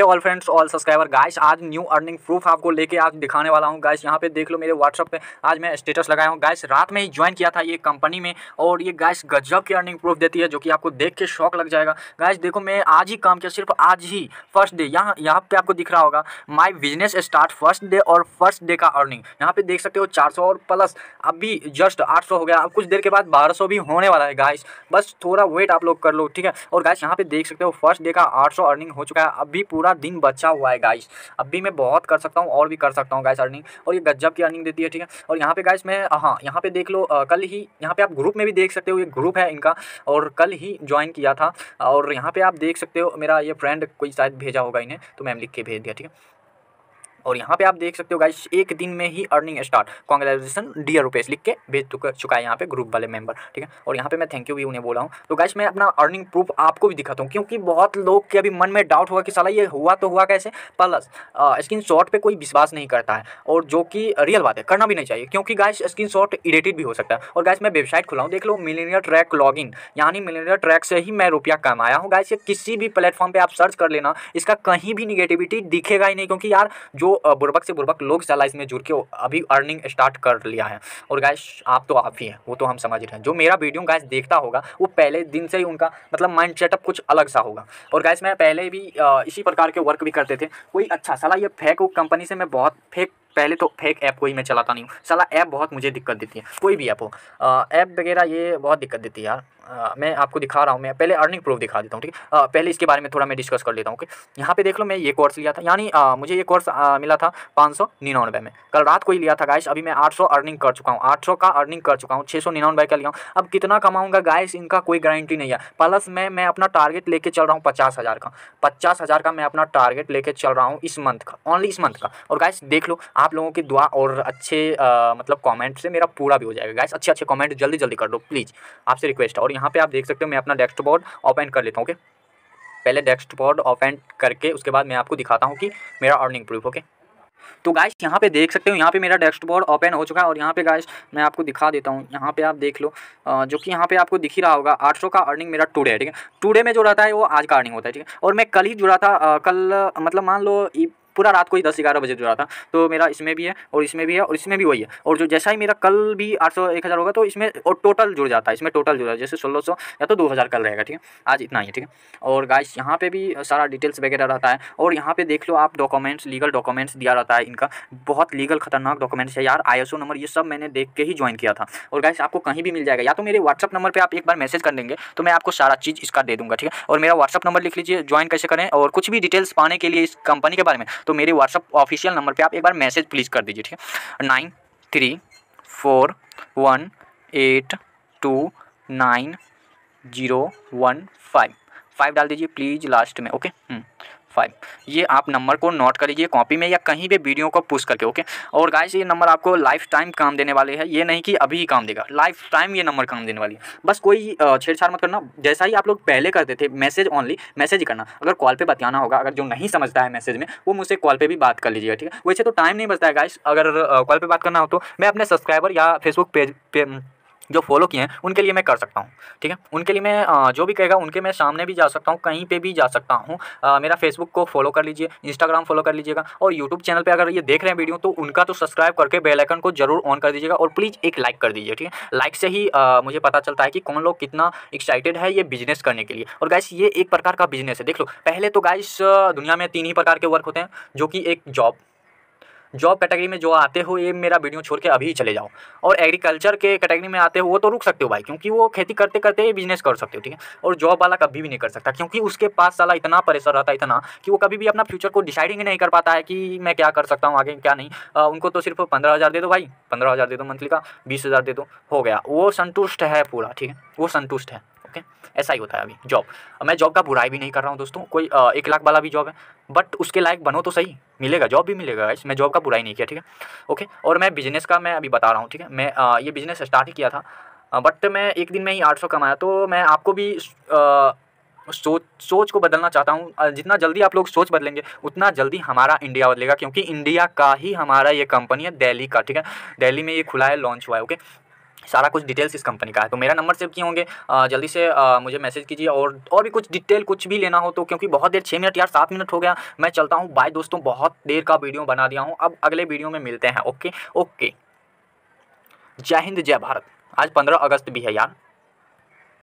मेरे all friends all subscriber guys, आज new earning proof आपको लेके आज दिखाने वाला हूं गाइस। यहाँ पे देख लो मेरे व्हाट्सअप पे आज मैं स्टेटस लगाया हूं गाइस। रात में ही ज्वाइन किया था ये कंपनी में और ये गाइस गजब की अर्निंग प्रूफ देती है जो कि आपको देख के शौक लग जाएगा गाइस। देखो मैं आज ही काम किया, सिर्फ आज ही फर्स्ट डे। यहाँ पे आपको दिख रहा होगा my business start first day और फर्स्ट डे का अर्निंग यहाँ पे देख सकते हो 400 और प्लस अभी जस्ट 800 हो गया। अब कुछ देर के बाद 1200 भी होने वाला है गाइस, बस थोड़ा वेट आप लोग कर लो, ठीक है। और गाइस यहाँ पे देख सकते हो फर्स्ट डे का 800 अर्निंग हो चुका है। अभी पूरा दिन बचा हुआ है गाइस, अभी मैं बहुत कर सकता हूँ और भी कर सकता हूँ गाइस अर्निंग, और ये गजब की अर्निंग देती है, ठीक है। और यहाँ पे गाइस मैं यहाँ पे देख लो कल ही यहाँ पे आप ग्रुप में भी देख सकते हो, ये ग्रुप है इनका और कल ही ज्वाइन किया था। और यहाँ पे आप देख सकते हो मेरा ये फ्रेंड कोई शायद भेजा होगा इन्हें, तो मैंने लिख के भेज दिया, ठीक है। और यहाँ पे आप देख सकते हो गाइस एक दिन में ही earning start, congratulation dear Rupesh लिख के भेज चुका है यहाँ पे ग्रुप वाले मेंबर, ठीक है। और यहाँ पे मैं थैंक यू भी उन्हें बोला हूँ। तो गाइस मैं अपना अर्निंग प्रूफ आपको भी दिखाता हूँ, क्योंकि बहुत लोग के अभी मन में डाउट होगा कि साला ये हुआ तो हुआ कैसे, प्लस स्क्रीन शॉट पर कोई विश्वास नहीं करता है, और जो कि रियल बात है, करना भी नहीं चाहिए, क्योंकि गाइस स्क्रीन शॉट एडिटेड भी हो सकता है। और गाइस मैं वेबसाइट खुला हूँ, देख लो मिलियनियर ट्रैक लॉगिन, यानी मिलियनियर ट्रैक से ही मैं रुपया कमाया हूँ गाइस। ये किसी भी प्लेटफॉर्म पर आप सर्च कर लेना, इसका कहीं भी निगेटिविटी दिखेगा ही नहीं, क्योंकि यार जो बुर्बक से बुर्बक लोग साला इसमें जुड़ के अभी अर्निंग स्टार्ट कर लिया है। और गाइस आप तो आप ही हैं, वो तो हम समझ रहे हैं। जो मेरा वीडियो गाइस देखता होगा वो पहले दिन से ही उनका मतलब माइंड सेटअप कुछ अलग सा होगा। और गाइस मैं पहले भी इसी प्रकार के वर्क भी करते थे। कोई अच्छा साला ये फेक कंपनी से मैं बहुत फेक, पहले तो फेक ऐप कोई मैं चलाता नहीं हूँ साला। ऐप बहुत मुझे दिक्कत देती है, कोई भी ऐप हो, ऐप वगैरह ये बहुत दिक्कत देती है यार। मैं आपको दिखा रहा हूँ, मैं पहले अर्निंग प्रूफ दिखा देता हूँ, ठीक है। पहले इसके बारे में थोड़ा मैं डिस्कस कर लेता हूँ, ओके। यहाँ पे देख लो मैं ये कोर्स लिया था, यानी मुझे ये कोर्स मिला था 599 में, कल रात को ही लिया था गाइस। अभी मैं 800 अर्निंग कर चुका हूँ, 800 का अर्निंग कर चुका हूँ, 699 का लिया हूँ। अब कितना कमाऊँगा गाइस इनका कोई गारंटी नहीं है। प्लस मैं अपना टारगेट लेके चल रहा हूँ 50,000 का, 50,000 का मैं अपना टारगेट लेके चल रहा हूँ इस मंथ का, ओनली इस मंथ का। और गाइस देख लो आप लोगों की दुआ और अच्छे मतलब कमेंट से मेरा पूरा भी हो जाएगा गाइस। अच्छे अच्छे कमेंट जल्दी जल्दी कर दो प्लीज़, आपसे रिक्वेस्ट है। और यहाँ पे आप देख सकते हो मैं अपना डेस्कबोर्ड ओपन कर लेता हूँ, ओके। पहले डेस्कबोर्ड ओपन करके उसके बाद मैं आपको दिखाता हूँ कि मेरा अर्निंग प्रूफ, ओके। तो गाइस यहाँ पे देख सकते हो यहाँ पे मेरा डेस्कबोर्ड ओपन हो चुका है। और यहाँ पे गाइस मैं आपको दिखा देता हूँ, यहाँ पे आप देख लो जो कि यहाँ पे आपको दिख ही रहा होगा 800 का अर्निंग मेरा टुडे है, ठीक है। टुडे में जो रहता है वो आज का अर्निंग होता है, ठीक है। और मैं कल ही जुड़ा था, कल मतलब मान लो पूरा रात को ही 10-11 बजे जुड़ा था, तो मेरा इसमें भी है और इसमें भी है और इसमें भी वही है। और जो जैसा ही मेरा कल भी 800 1000 होगा तो इसमें और टोटल जुड़ जाता है, इसमें टोटल जुड़ा है, जैसे 1600 या तो 2000 कल रहेगा, ठीक है। आज इतना ही है, ठीक है। और गाइस यहाँ पे भी सारा डिटेल्स वगैरह रहता है। और यहाँ पे देख लो आप डॉक्यूमेंट्स, लीगल डॉक्यूमेंट्स दिया रहता है इनका, बहुत लीगल खतरनाक डॉक्यूमेंट्स है यार। ISO नंबर ये सब मैंने देख के ही ज्वाइन किया था। और गाइस आपको कहीं भी मिल जाएगा, या तो मेरे व्हाट्सअप नंबर पर आप एक बार मैसेज कर देंगे तो मैं आपको सारा चीज़ इसका दे दूँगा, ठीक है। और मेरा व्हाट्सअप नंबर लिख लीजिए, ज्वाइन कैसे करें और कुछ भी डिटेल्स पाने के लिए इस कंपनी के बारे में, तो मेरे व्हाट्सअप ऑफिशियल नंबर पे आप एक बार मैसेज प्लीज़ कर दीजिए, ठीक है। 9341829015 डाल दीजिए प्लीज़ लास्ट में, ओके। 5 ये आप नंबर को नोट कर लीजिए कॉपी में या कहीं भी वीडियो को पुश करके, ओके। और गाइस ये नंबर आपको लाइफ टाइम काम देने वाले हैं, ये नहीं कि अभी ही काम देगा, लाइफ टाइम ये नंबर काम देने वाली है। बस कोई छेड़छाड़ मत करना, जैसा ही आप लोग पहले करते थे मैसेज ओनली, मैसेज ही करना। अगर कॉल पे बतियाना होगा, अगर जो नहीं समझता है मैसेज में वो मुझसे कॉल पे भी बात कर लीजिएगा, ठीक है। वैसे तो टाइम नहीं बचता है गाइस, अगर कॉल पे बात करना हो तो मैं अपने सब्सक्राइबर या फेसबुक पेज पे जो फॉलो किए हैं उनके लिए मैं कर सकता हूँ, ठीक है। उनके लिए मैं जो भी कहेगा उनके मैं सामने भी जा सकता हूँ, कहीं पे भी जा सकता हूँ। मेरा फेसबुक को फॉलो कर लीजिए, इंस्टाग्राम फॉलो कर लीजिएगा, और यूट्यूब चैनल पे अगर ये देख रहे हैं वीडियो तो उनका तो सब्सक्राइब करके बेल आइकन को जरूर ऑन कर दीजिएगा। और प्लीज़ एक लाइक कर दीजिए, ठीक है। लाइक से ही मुझे पता चलता है कि कौन लोग कितना एक्साइटेड है ये बिजनेस करने के लिए। और गाइस ये एक प्रकार का बिजनेस है, देख लो। पहले तो गाइस दुनिया में 3 ही प्रकार के वर्क होते हैं, जो कि एक जॉब कैटेगरी में जो आते हो ये मेरा वीडियो छोड़ के अभी ही चले जाओ। और एग्रीकल्चर के कैटेगरी में आते हो वो तो रुक सकते हो भाई, क्योंकि वो खेती करते करते ही बिजनेस कर सकते हो, ठीक है। और जॉब वाला कभी भी नहीं कर सकता, क्योंकि उसके पास साला इतना प्रेशर रहता है, इतना कि वो कभी भी अपना फ्यूचर को डिसाइडिंग ही नहीं कर पाता है कि मैं क्या कर सकता हूँ आगे क्या नहीं। उनको तो सिर्फ 15,000 दे दो भाई, 15,000 दे दो मंथली का, 20,000 दे दो, हो गया, वो संतुष्ट है पूरा, ठीक है, वो संतुष्ट है, ओके। ऐसा ही होता है अभी जॉब। मैं जॉब का बुराई भी नहीं कर रहा हूँ दोस्तों, कोई 1 लाख वाला भी जॉब है, बट उसके लायक बनो तो सही, मिलेगा, जॉब भी मिलेगा गाइस। मैं जॉब का बुराई नहीं किया, ठीक है, ओके। और मैं बिज़नेस का मैं अभी बता रहा हूँ, ठीक है। मैं ये बिज़नेस स्टार्ट ही किया था, बट मैं एक दिन में ही 800 कमाया। तो मैं आपको भी सोच को बदलना चाहता हूँ। जितना जल्दी आप लोग सोच बदलेंगे उतना जल्दी हमारा इंडिया बदलेगा, क्योंकि इंडिया का ही हमारा ये कंपनी है दिल्ली का, ठीक है। दिल्ली में ये खुला है, लॉन्च हुआ है, ओके। सारा कुछ डिटेल्स इस कंपनी का है। तो मेरा नंबर सेव किए होंगे, जल्दी से मुझे मैसेज कीजिए और भी कुछ डिटेल कुछ भी लेना हो तो, क्योंकि बहुत देर 6 मिनट यार 7 मिनट हो गया, मैं चलता हूँ। बाय दोस्तों, बहुत देर का वीडियो बना दिया हूँ, अब अगले वीडियो में मिलते हैं। ओके ओके, जय हिंद जय भारत। आज 15 अगस्त भी है यार।